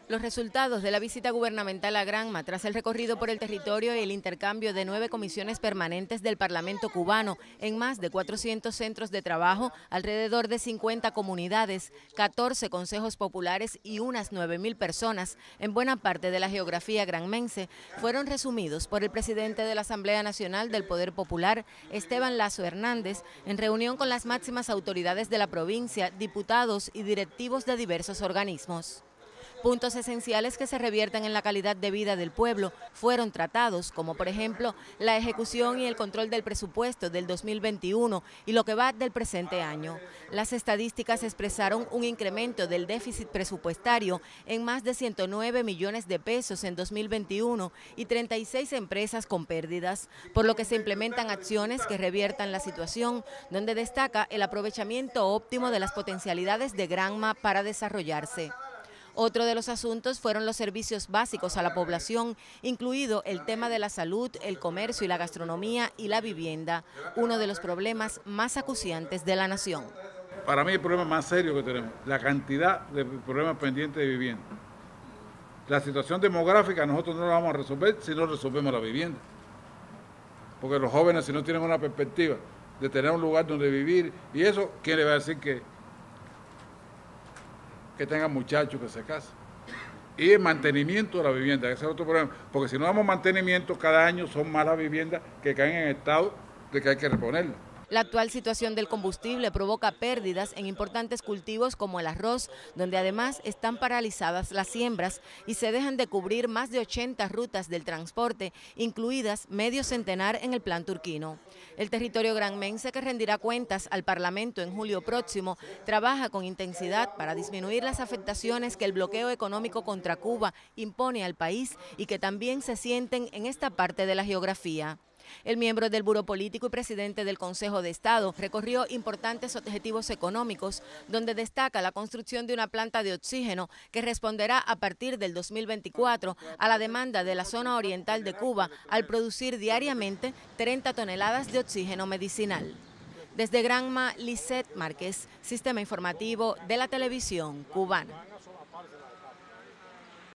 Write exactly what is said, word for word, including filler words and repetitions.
Los resultados de la visita gubernamental a Granma tras el recorrido por el territorio y el intercambio de nueve comisiones permanentes del Parlamento cubano en más de cuatrocientos centros de trabajo, alrededor de cincuenta comunidades, catorce consejos populares y unas nueve mil personas en buena parte de la geografía granmense, fueron resumidos por el presidente de la Asamblea Nacional del Poder Popular, Esteban Lazo Hernández, en reunión con las máximas autoridades de la provincia, diputados y directivos de diversos organismos. Puntos esenciales que se revierten en la calidad de vida del pueblo fueron tratados, como por ejemplo la ejecución y el control del presupuesto del dos mil veintiuno y lo que va del presente año. Las estadísticas expresaron un incremento del déficit presupuestario en más de ciento nueve millones de pesos en dos mil veintiuno y treinta y seis empresas con pérdidas, por lo que se implementan acciones que reviertan la situación, donde destaca el aprovechamiento óptimo de las potencialidades de Granma para desarrollarse. Otro de los asuntos fueron los servicios básicos a la población, incluido el tema de la salud, el comercio y la gastronomía y la vivienda, uno de los problemas más acuciantes de la nación. Para mí el problema más serio que tenemos, la cantidad de problemas pendientes de vivienda. La situación demográfica nosotros no la vamos a resolver si no resolvemos la vivienda. Porque los jóvenes, si no tienen una perspectiva de tener un lugar donde vivir, y eso, ¿quién le va a decir que que tengan muchachos que se casen? Y el mantenimiento de la vivienda, ese es otro problema, porque si no damos mantenimiento, cada año son más las viviendas que caen en estado de que hay que reponerlas. La actual situación del combustible provoca pérdidas en importantes cultivos como el arroz, donde además están paralizadas las siembras y se dejan de cubrir más de ochenta rutas del transporte, incluidas medio centenar en el Plan Turquino. El territorio granmense, que rendirá cuentas al Parlamento en julio próximo, trabaja con intensidad para disminuir las afectaciones que el bloqueo económico contra Cuba impone al país y que también se sienten en esta parte de la geografía. El miembro del Buró Político y presidente del Consejo de Estado recorrió importantes objetivos económicos, donde destaca la construcción de una planta de oxígeno que responderá a partir del dos mil veinticuatro a la demanda de la zona oriental de Cuba al producir diariamente treinta toneladas de oxígeno medicinal. Desde Granma, Lisette Márquez, Sistema Informativo de la Televisión Cubana.